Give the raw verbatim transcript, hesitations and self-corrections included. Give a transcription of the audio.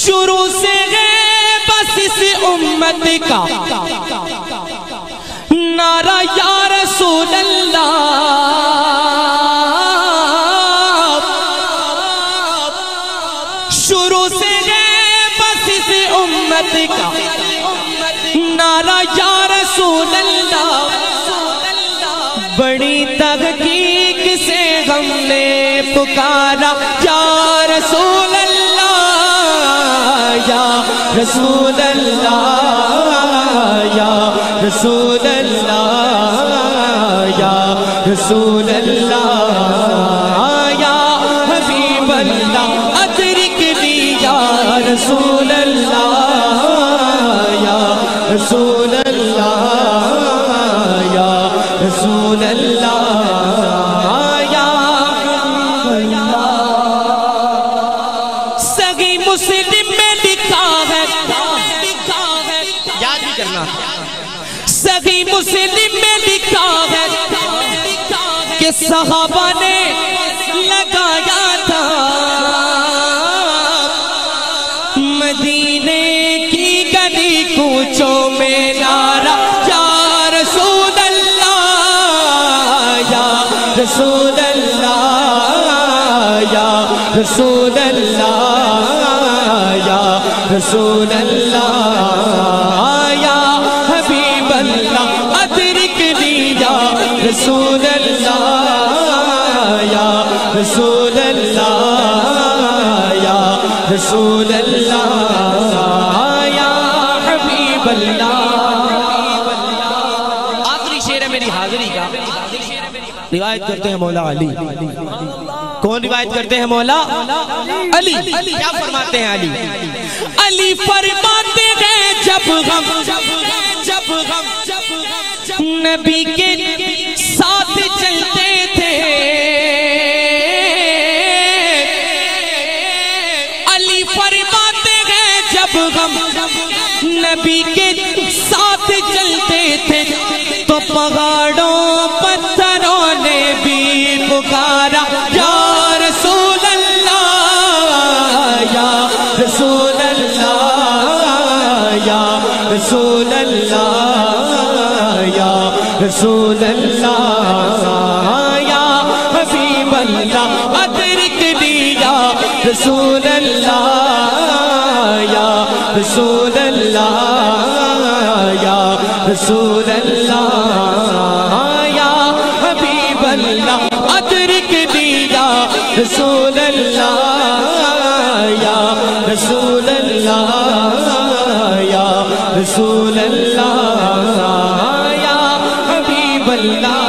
شروع سے ہے بس اس امت کا نعرہ یا رسول اللہ، شروع سے ہے بس اس امت کا نعرہ یا رسول اللہ، بڑی تحقیق سے ہم نے پکارا یا رسول اللہ، یا رسول اللہ، یا رسول اللہ، یا رسول اللہ، یا حبیب اللہ ادرکنی یا رسول اللہ، یا رسول اللہ، یا رسول اللہ، یا حبیب اللہ۔ صحیح مسلم میں لکھا ہے، یاد بھی کرنا، صحیح مسلم میں لکھا ہے کہ صحابہ نے لگایا تھا مدینے کی گلی کوچوں میں نعرہ یا رسول اللہ، یا رسول اللہ، یا رسول اللہ، یا رسول اللہ، یا حبیب اللہ ادرکنی یا رسول اللہ، یا رسول اللہ، یا رسول اللہ، یا حبیب اللہ۔ آخری شعر ہے میری حاضری کا، روایت کرتے ہیں مولا علی۔ کون روایت کرتے ہیں؟ مولا علی۔ کیا فرماتے ہیں علی؟ علی فرماتے ہیں جب ہم جب ہم نبی کے ساتھ چلتے تھے، علی فرماتے ہیں جب ہم نبی کے ساتھ چلتے تھے تو پہاڑوں پتھروں نے بھی پکارا یا رسول اللہ، یا رسول اللہ، یا رسول اللہ، یا رسول اللہ، یا حبیب اللہ ادرکنی یا رسول اللہ، یا رسول اللہ، یا رسول اللہ، یا حبیب اللہ ادرکنی یا رسول اللہ، یا رسول اللہ، یا رسول اللہ، یا حبیب اللہ۔